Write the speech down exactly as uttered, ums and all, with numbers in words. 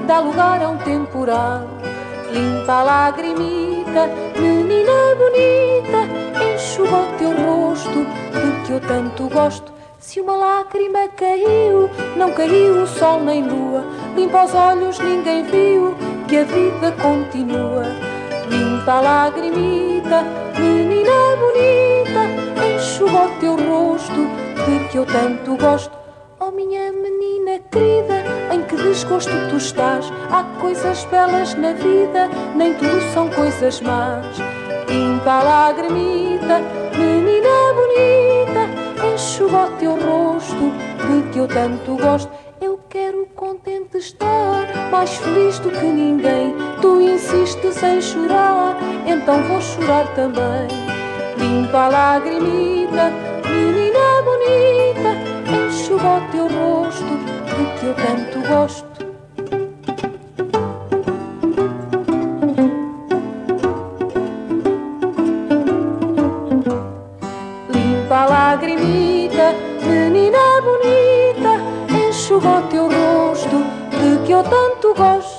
dá lugar a um temporal. Limpa a lagrimita, menina bonita, enxuga o teu rosto, de que eu tanto gosto. Se uma lágrima caiu, não caiu o sol nem lua, limpa os olhos, ninguém viu, que a vida continua. Limpa a lagrimita, menina bonita, enxuga o teu rosto, de que eu tanto gosto. Oh minha menina querida, em que desgosto tu estás? Há coisas belas na vida, nem tudo são coisas más. Limpa a lagrimita, menina bonita, enxuga o teu rosto, de que eu tanto gosto. Eu quero contente estar, mais feliz do que ninguém. Tu insistes em chorar, então vou chorar também. Limpa a lagrimita, menina bonita, enxuga o teu rosto, de que eu tanto gosto. Limpa a lagrimita, menina bonita, enxuga o teu rosto, de que eu tanto gosto.